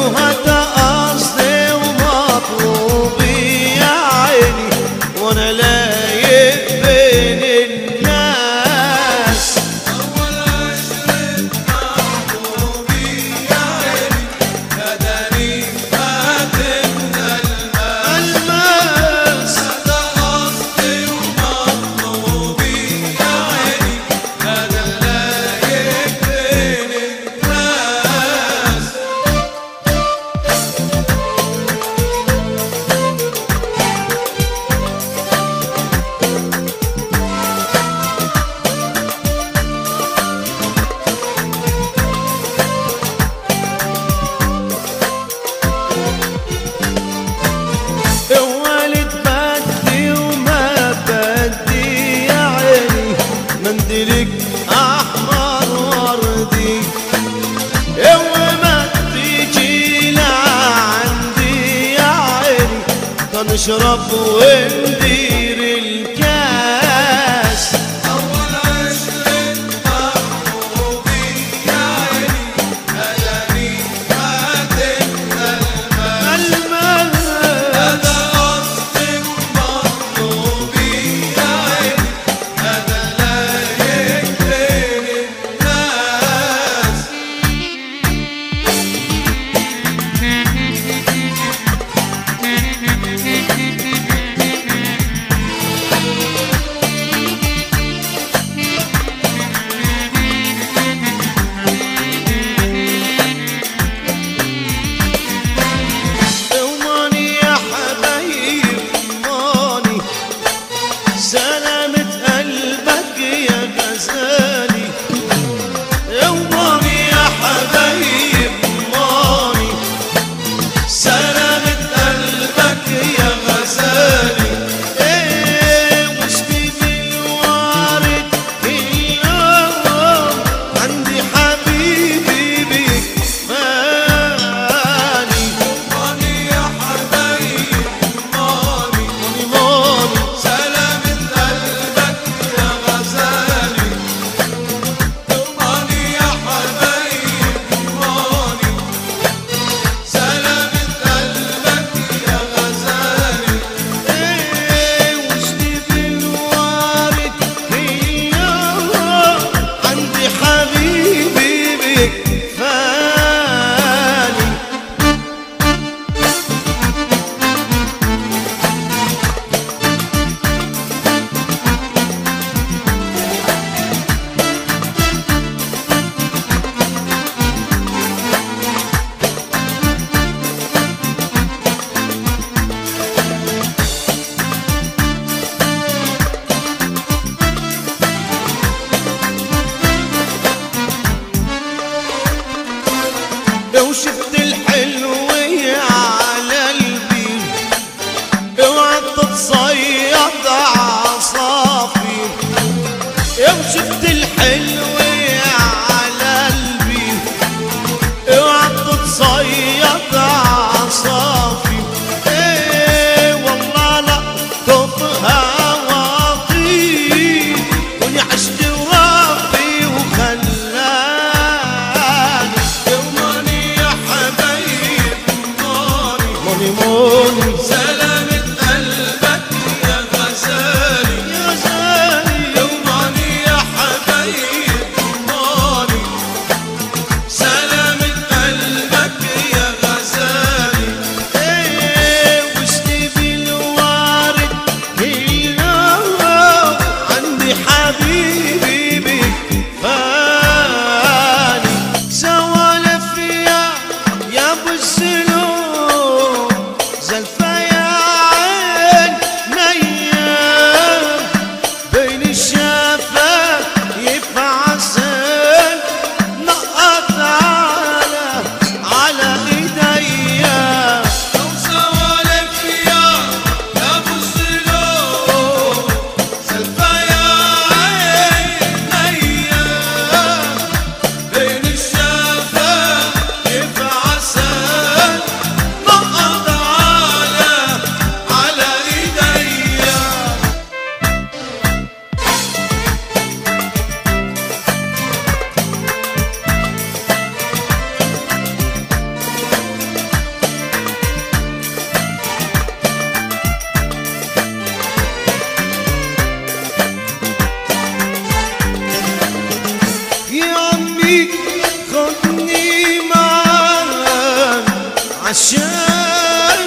وهذا قصدي ومطلوبي يا عيني، وانا لايق بين الناس. أول عشرة محبوبي يا عيني، هداني فاتن الماس. هذا قصدي ومطلوبي يا عيني، هذا اللايق بين الناس. والد بدي وما بدي يا عيني، منديلك احمر وردي، وما تيجي لعندي يا عيني، تنشرب وندير الكاس. أول عشرة محبوبي يا عيني، هداني فاتن الماس. هذا قصدي ومطلوبي يا عيني، هذا اللايق بين الناس. عشان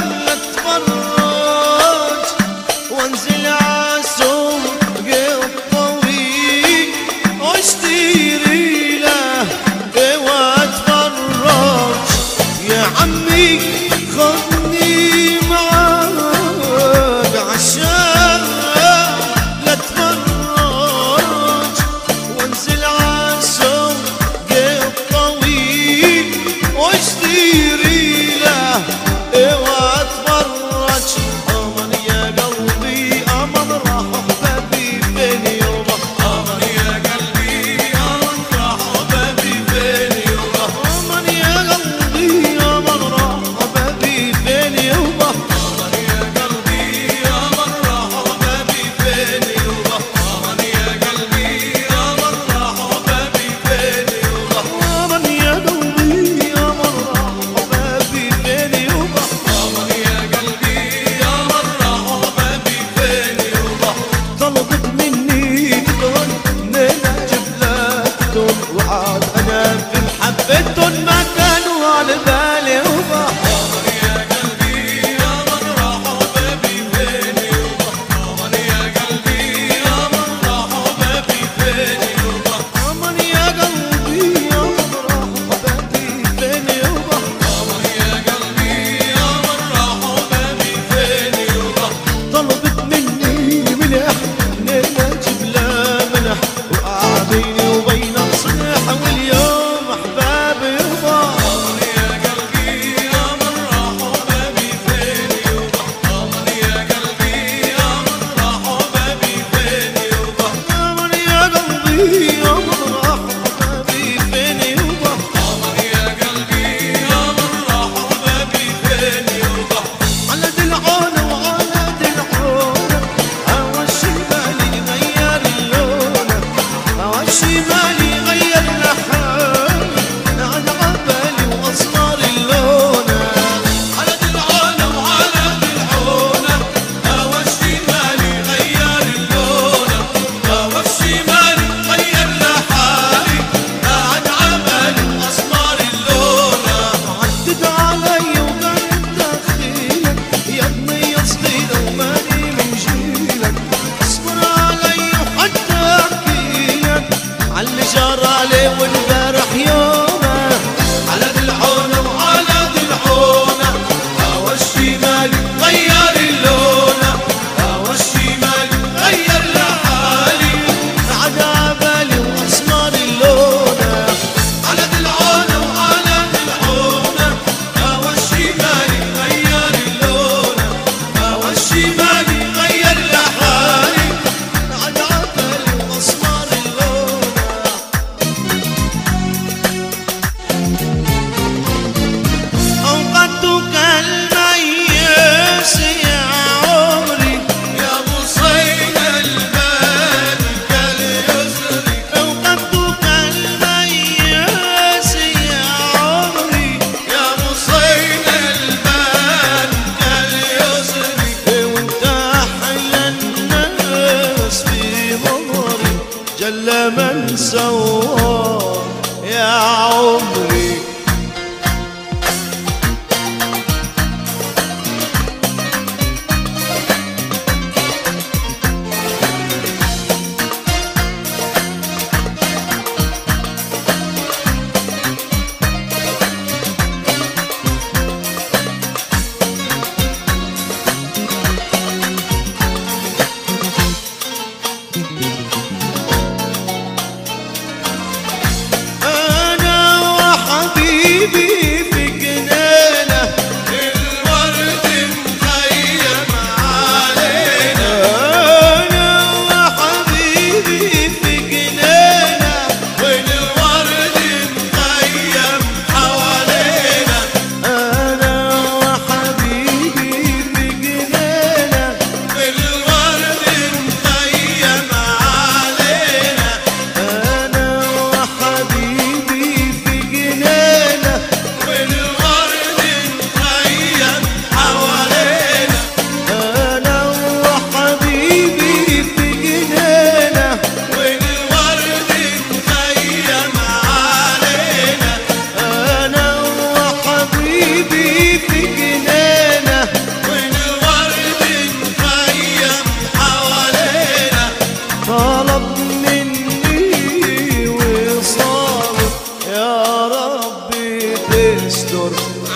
اتفرج وانزل عالسوق الطويل واشتري له واتفرج يا عمي خذني معاك عشان اتفرج وانزل عالسوق الطويل واشتري له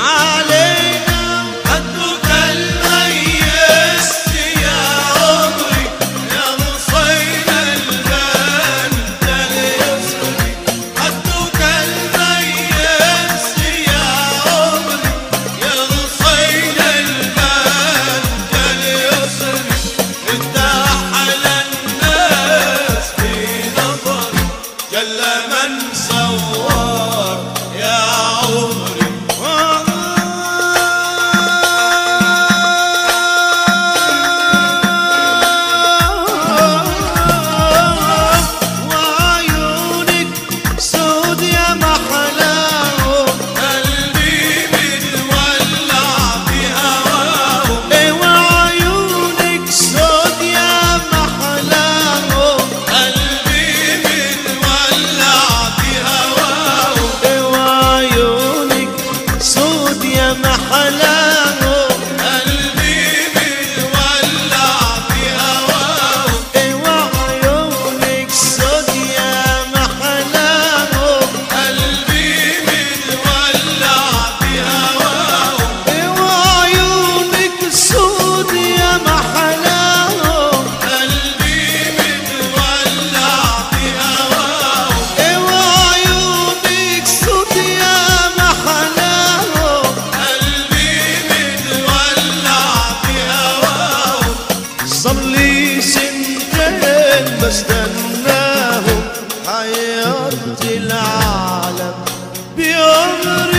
علينا خدك الميز يا عمري يا غصين البان اليسري خدك الميز يا عمري يا غصين البان اليسري انت احلى الناس في نظري جل من صور يا عمري وعيونك سود يا محلاهم قلبي متولع بهواهم وعيونك سود يا محلاهم قلبي متولع بهواهم وعيونك سود يا محلاهم قلبي متولع بهواهم وعيونك سود يا محلاهم قلبي متولع بهواهم وعيونك سود يا محلاهم قلبي متولع بهواهم وعيونك سود يا محلاهم قلبي متولع بهواهم صار لي سنتين بستناهم حيرت العالم بعمري